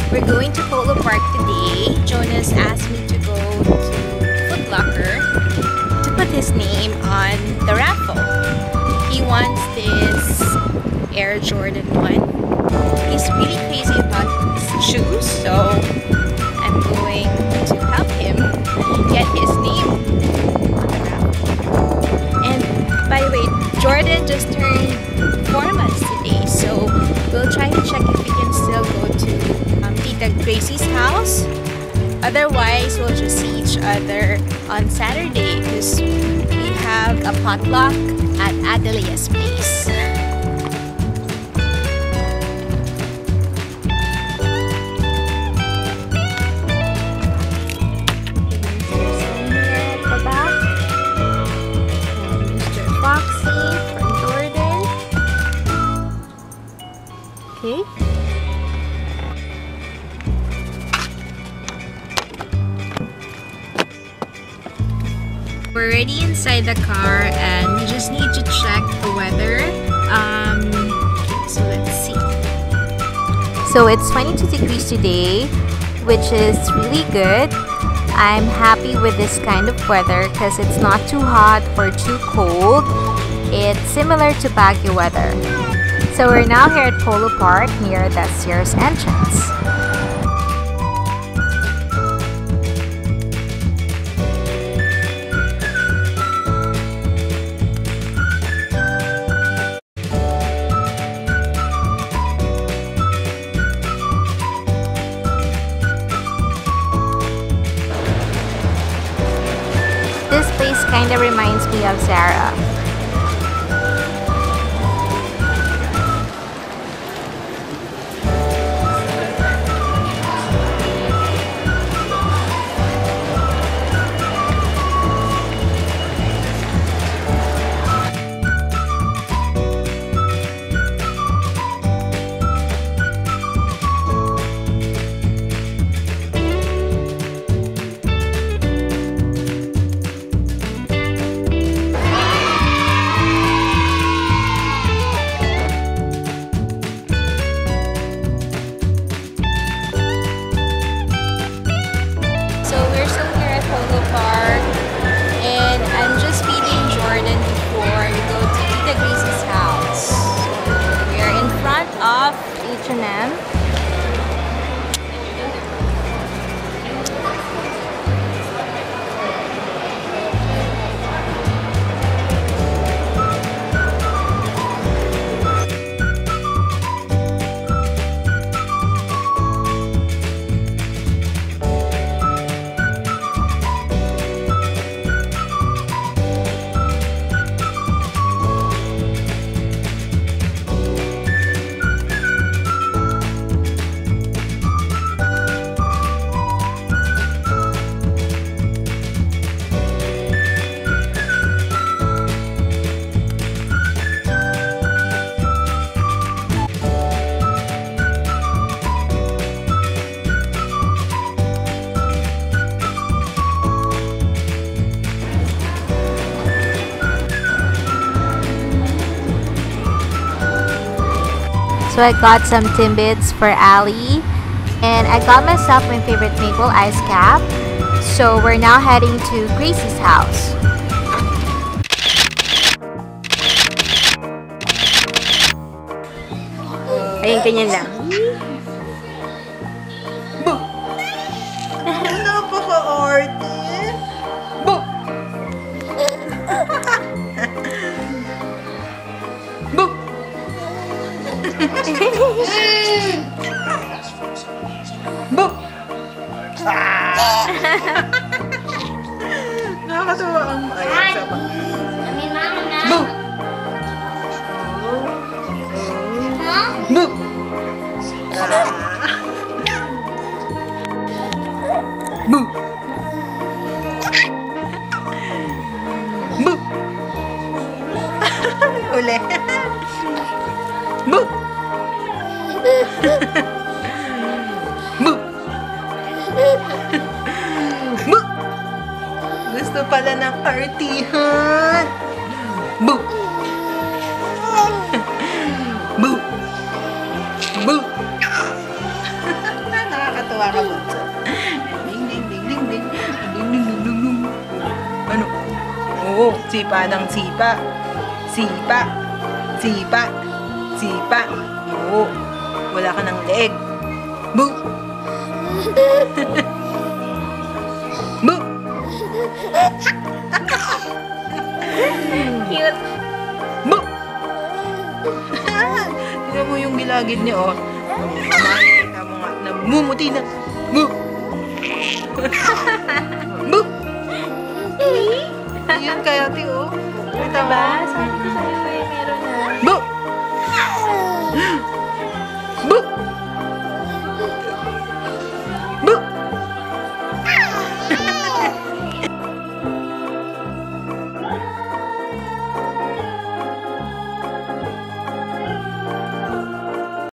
We're going to Polo Park today. Djonas asked me to go to Footlocker to put his name on the raffle. He wants this Air Jordan 1. He's really crazy about shoes, so I'm going to help him get his name on the raffle. And by the way, Djordan just turned 4 months today, so we'll try to check if we can still go to Tita Gracie's house. Otherwise, we'll just see each other on Saturday because we have a potluck at Adelia's place. Okay. We're already inside the car and we just need to check the weather. So let's see. So it's 22 degrees today, which is really good. I'm happy with this kind of weather because it's not too hot or too cold. It's similar to Baguio weather. So we're now here at Polo Park near the Sears entrance. This place kind of reminds me of Zara. H&M. So I got some Timbits for Ali, and I got myself my favorite maple ice cap. So we're now heading to Gracie's house. Ayun, ganyan lang. Napaka-arte. Boop! Boop! Boop! Nakakatawa ang ayun sa pang. Boop! Boop! Boop! Boop! Uli. Boop! Boop! Boop! Gusto pala ng artihan. Boop! Boop! Boop! Tuwa ka bunso. Ding, ding, ding, ding, ding. Ding, ding, ding, ding, ding. Ano? Oo, sipa ng sipa. Sipa. Sipa. Sipa. Oo. Wala ka ng leeg. Boo! Boo! Cute. Boo! Tignan mo yung gilagid niya, oh. Makikita mo nga, namumuti na. Boo! Boo! Ayan kaya, ti, oh. Kita ba? Sabi ko sa'yo,